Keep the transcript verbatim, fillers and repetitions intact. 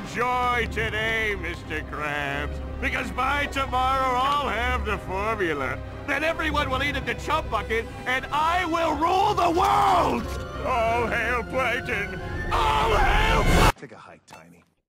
enjoy today, Mister Krabs, because by tomorrow I'll have the formula. Then everyone will eat at the chump bucket, and I will rule the world! All hail Plankton! All hail... Take a hike, Tiny.